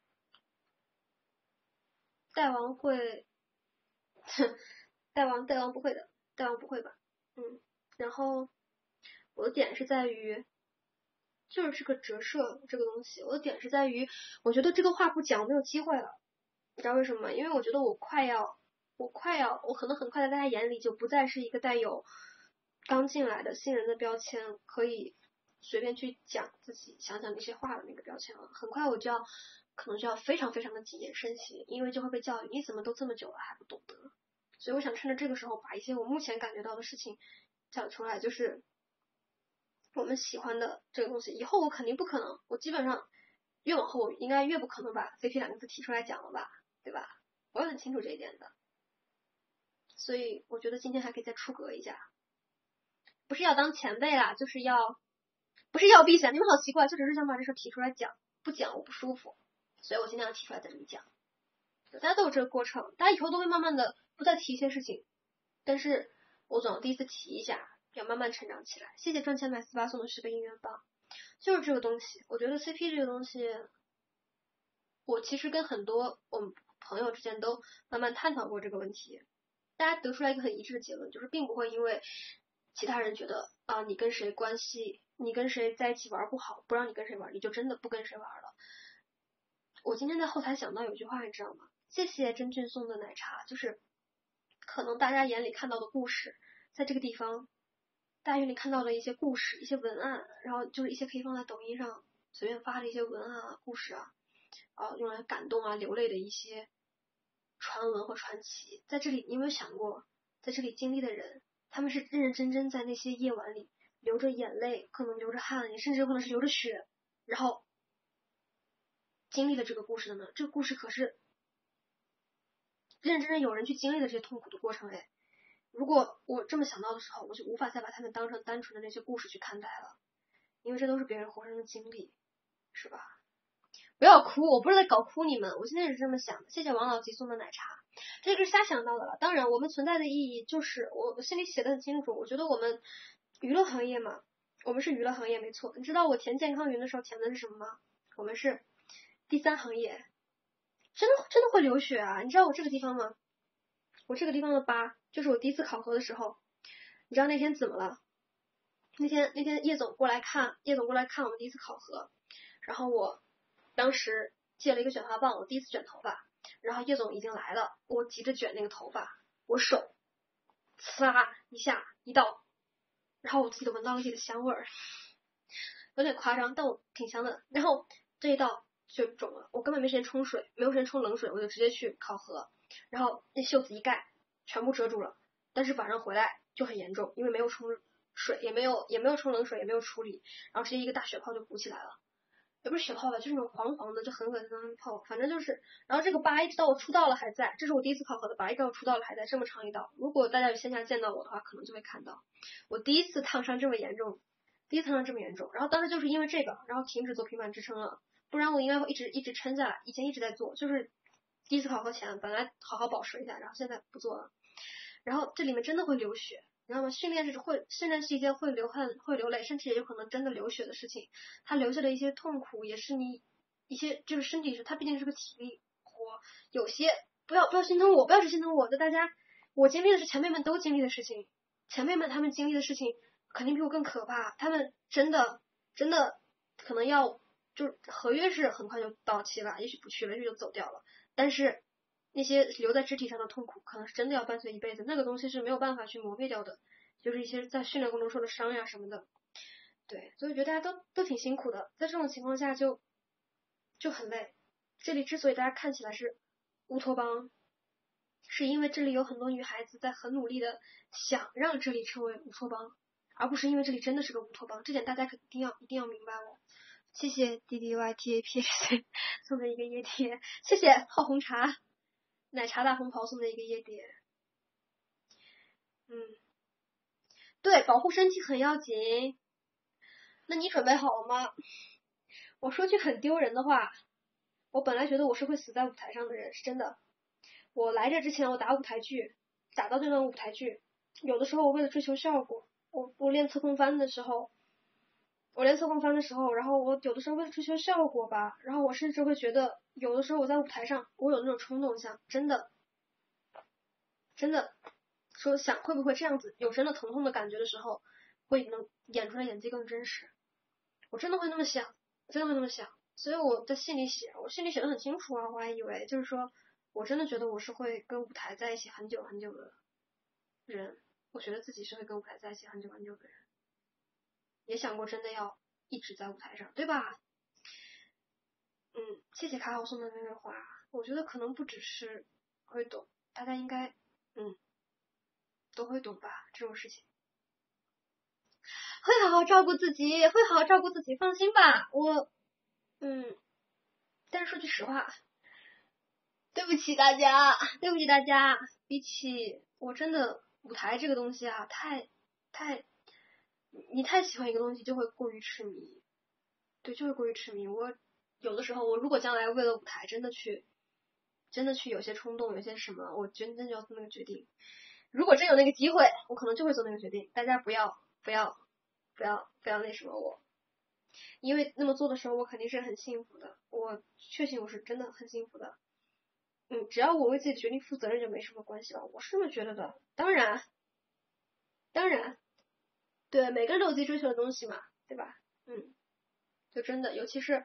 大王会，大王不会的，大王不会吧？然后我的点是在于，就是这个折射这个东西，我的点是在于，我觉得这个话不讲我没有机会了，你知道为什么吗？因为我觉得我可能很快在大家眼里就不再是一个带有刚进来的新人的标签，可以随便去讲自己想讲这些话的那个标签了。很快我可能就要非常非常的谨言慎行，因为就会被教育你怎么都这么久了还不懂得。所以我想趁着这个时候把一些我目前感觉到的事情讲出来，就是我们喜欢的这个东西。以后我肯定不可能，我基本上越往后应该越不可能把 CP 两个字提出来讲了吧，对吧？我也很清楚这一点的。所以我觉得今天还可以再出格一下，不是要当前辈啦，不是要避嫌，你们好奇怪，就只是想把这事提出来讲，不讲我不舒服，所以我今天要提出来在这里讲。大家都有这个过程，大家以后都会慢慢的不再提一些事情，但是我总要第一次提一下，要慢慢成长起来。谢谢赚钱买4·8送的10个应援棒，就是这个东西。我觉得 CP 这个东西，我其实跟很多我们朋友之间都慢慢探讨过这个问题，大家得出来一个很一致的结论，就是并不会因为其他人觉得啊你跟谁关系，你跟谁在一起玩不好，不让你跟谁玩，你就真的不跟谁玩了。我今天在后台想到有句话，你知道吗？谢谢真俊送的奶茶，就是可能大家眼里看到的故事，在这个地方，大家眼里看到的一些故事、一些文案，然后就是一些可以放在抖音上随便发的一些文案啊、故事啊，用来感动啊、流泪的一些传闻和传奇，在这里你有没有想过，在这里经历的人，他们是认认真真在那些夜晚里流着眼泪，可能流着汗，也甚至有可能是流着血，然后经历了这个故事的呢？这个故事可是认真有人去经历了这些痛苦的过程哎。如果我这么想到的时候，我就无法再把他们当成单纯的那些故事去看待了，因为这都是别人活生生的经历，是吧？不要哭，我不是在搞哭你们，我现在也是这么想的。谢谢王老吉送的奶茶，这个是瞎想到的了。当然，我们存在的意义就是我心里写的很清楚，我觉得我们娱乐行业嘛，我们是娱乐行业没错。你知道我填健康云的时候填的是什么吗？我们是第3行业，真的会流血啊！你知道我这个地方吗？我这个地方的疤，就是我第一次考核的时候，你知道那天怎么了？那天叶总过来看我们第一次考核，然后我当时借了一个卷发棒，我第一次卷头发，然后叶总已经来了，我急着卷那个头发，我手呲一下一道，然后我自己都闻到了自己的香味儿，有点夸张，但我挺香的。然后这一道就肿了，我根本没时间冲水，没有时间冲冷水，我就直接去考核，然后那袖子一盖，全部遮住了。但是晚上回来就很严重，因为没有冲水，也没有冲冷水，也没有处理，然后直接一个大血泡就鼓起来了。也不是血泡吧，就是那种黄黄的，就很恶心的泡，反正就是，然后这个疤一直到我出道了还在，这是我第一次考核的疤，一直到我出道了还在，这么长一道。如果大家有线下见到我的话，可能就会看到我第一次烫伤这么严重，然后当时就是因为这个，然后停止做平板支撑了，不然我应该会一直撑下来，以前一直在做，就是第一次考核前本来好好保持一下，然后现在不做了，然后这里面真的会流血。你知道吗？训练是一件会流汗、会流泪，甚至也有可能真的流血的事情。它留下的一些痛苦，也是你一些就是身体是，它毕竟是个体力活。有些不要心疼我，不要只心疼我的大家，我经历的是前辈们都经历的事情，前辈们他们经历的事情肯定比我更可怕。他们真的可能要就合约是很快就到期了，也许不去了，也许就走掉了，但是。那些留在肢体上的痛苦，可能是真的要伴随一辈子，那个东西是没有办法去磨灭掉的，就是一些在训练过程中受的伤呀什么的。对，所以我觉得大家都挺辛苦的，在这种情况下就很累。这里之所以大家看起来是乌托邦，是因为这里有很多女孩子在很努力的想让这里成为乌托邦，而不是因为这里真的是个乌托邦，这点大家一定要明白哦。谢谢 DDYTAPHC 送的一个椰贴，谢谢泡红茶。奶茶大红袍送的一个椰碟，对，保护身体很要紧。那你准备好了吗？我说句很丢人的话，我本来觉得我是会死在舞台上的人，是真的。我来这之前，我打舞台剧，打到这段舞台剧，有的时候我为了追求效果，我练侧空翻的时候，然后我有的时候为了追求效果吧，然后我甚至会觉得，有的时候我在舞台上，我有那种冲动，想真的说想会不会这样子有真的疼痛的感觉的时候，会能演出来演技更真实。我真的会那么想，所以我在信里写，我信里写的很清楚啊，我还以为就是说我真的觉得我是会跟舞台在一起很久很久的人，我觉得自己是会跟舞台在一起很久很久的人，也想过真的要一直在舞台上，对吧？谢谢卡好送的玫瑰花，我觉得可能不只是会懂，大家应该都会懂吧，这种事情。会好好照顾自己，放心吧。但是说句实话，对不起大家，比起我真的舞台这个东西啊，你太喜欢一个东西就会过于痴迷，对，就会过于痴迷。我有的时候，我如果将来为了舞台真的去有些冲动，有些什么，我真的要做那个决定。如果真有那个机会，我可能就会做那个决定。大家不要那什么我，因为那么做的时候，我肯定是很幸福的。我确信我是真的很幸福的。只要我为自己的决定负责任，就没什么关系了。我是这么觉得的。当然，对，每个人都有自己追求的东西嘛，对吧？就真的，尤其是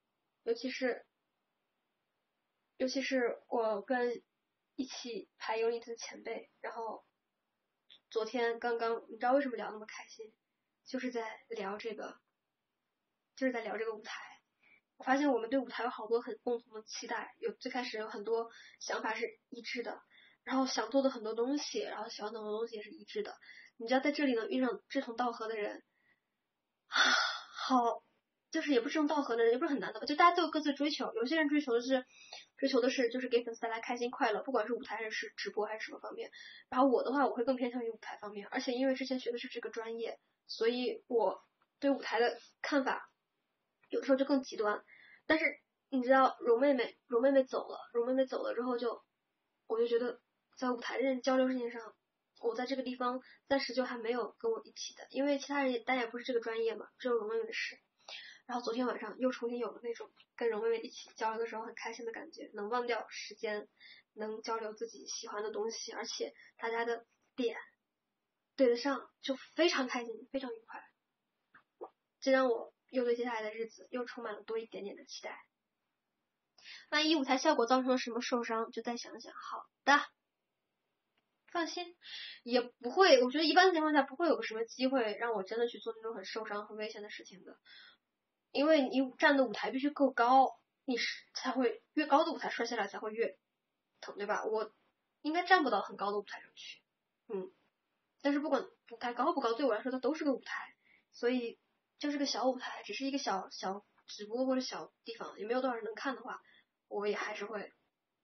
我跟一起排尤尼特的前辈，然后昨天刚刚，你知道为什么聊那么开心？就是在聊这个舞台。我发现我们对舞台有好多很共同的期待，最开始有很多想法是一致的，然后想做的很多东西，然后喜欢很多东西也是一致的。你知道在这里能遇上志同道合的人，好就是也不是这种道合的人，也不是很难的吧，就大家都有各自追求，有些人追求的是就是给粉丝带来开心快乐，不管是舞台还是直播还是什么方面。然后我的话，我会更偏向于舞台方面，而且因为之前学的是这个专业，所以我对舞台的看法有的时候就更极端。但是你知道蓉妹妹走了之后我就觉得在舞台这件交流事情上，我在这个地方暂时就还没有跟我一起的，因为其他人大家也不是这个专业嘛，只有蓉妹妹是。然后昨天晚上又重新有了那种跟蓉妹妹一起交流的时候很开心的感觉，能忘掉时间，能交流自己喜欢的东西，而且大家的点对得上，就非常开心，非常愉快。这让我又对接下来的日子又充满了多一点点的期待。万一舞台效果造成了什么受伤，就再想想。好的，放心，也不会，我觉得一般情况下不会有个什么机会让我真的去做那种很受伤、很危险的事情的。因为你站的舞台必须够高，你才会越高的舞台摔下来才会越疼，对吧？我应该站不到很高的舞台上去，但是不管舞台高不高，对我来说它都是个舞台，所以就是个小舞台，只是一个小直播或者小地方，也没有多少人能看的话，我也还是会，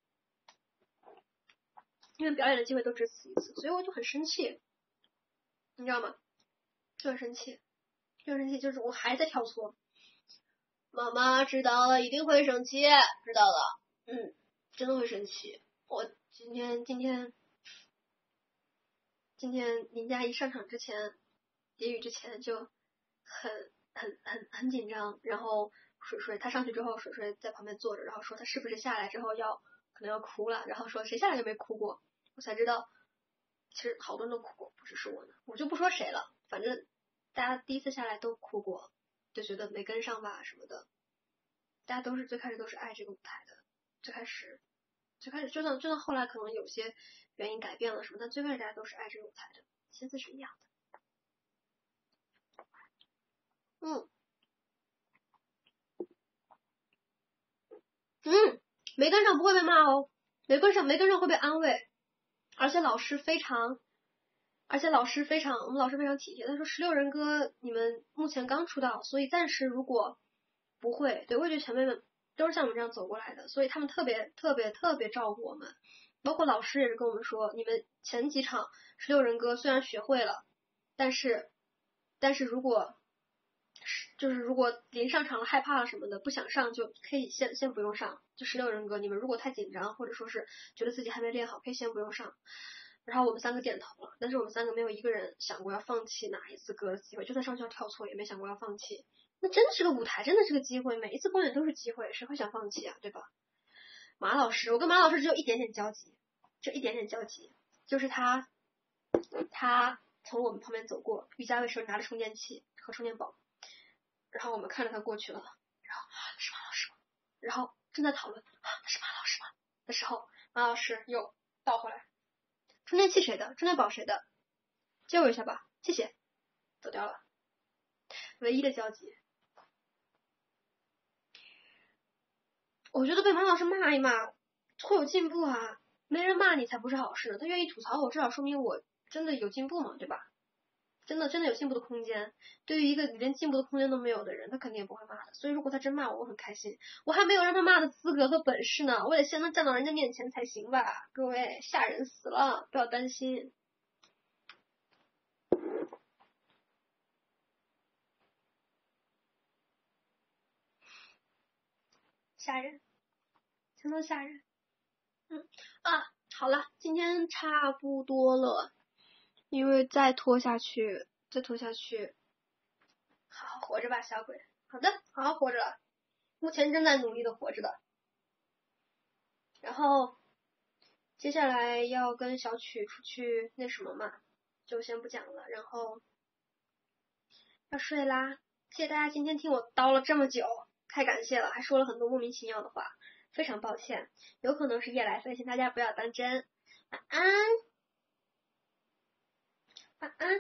因为表演的机会都只此一次，所以我就很生气，你知道吗？就很生气，就是我还在跳错。妈妈知道了一定会生气，知道了，真的会生气。我今天林佳一上场之前，结语之前就很紧张，然后水水他上去之后，水水在旁边坐着，然后说他是不是下来之后可能要哭了，然后说谁下来就没哭过，我才知道其实好多人都哭过，不只是我呢，我就不说谁了，反正大家第一次下来都哭过，就觉得没跟上吧什么的。大家最开始都是爱这个舞台的，最开始就算后来可能有些原因改变了什么，但最开始大家都是爱这个舞台的，心思是一样的。没跟上不会被骂哦，没跟上会被安慰，而且老师非常，我们老师非常体贴，他说16人歌你们目前刚出道，所以暂时如果不会，对，我觉得前辈们都是像我们这样走过来的，所以他们特别照顾我们，包括老师也是跟我们说，你们前几场16人歌虽然学会了，但是如果临上场了害怕了什么的，不想上就可以先不用上，就16人歌你们如果太紧张或者说是觉得自己还没练好，可以先不用上。然后我们3个点头了，但是我们3个没有一个人想过要放弃哪一次歌的机会，就算上去要跳错也没想过要放弃。那真的是个舞台，真的是个机会，每一次公演都是机会，谁会想放弃啊，对吧？马老师，我跟马老师只有一点点交集，就是他从我们旁边走过，瑜伽位手里拿着充电器和充电宝，然后我们看着他过去了，然后是马老师吗？然后正在讨论是马老师吗的时候，马老师又倒回来，充电器谁的？充电宝谁的？借我一下吧，谢谢，走掉了，唯一的交集。我觉得被马老师骂一骂会有进步啊，没人骂你才不是好事呢，他愿意吐槽我，至少说明我真的有进步嘛，对吧？真的有进步的空间，对于一个连进步的空间都没有的人，他肯定也不会骂的，所以如果他真骂我，我很开心，我还没有让他骂的资格和本事呢，我得先能站到人家面前才行吧，各位，吓人死了，不要担心。吓人，相当吓人。好了，今天差不多了，因为再拖下去，好好活着吧，小鬼。好的，好好活着了，目前正在努力的活着的。然后接下来要跟小曲出去那什么嘛，就先不讲了。然后要睡啦，谢谢大家今天听我叨了这么久，太感谢了，还说了很多莫名其妙的话，非常抱歉，有可能是夜来，所以请大家不要当真。晚安，晚安，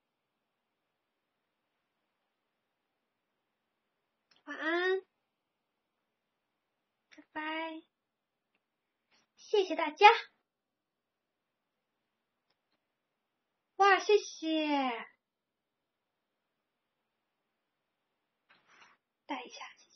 晚安，拜拜，谢谢大家。哇，谢谢。 带一下。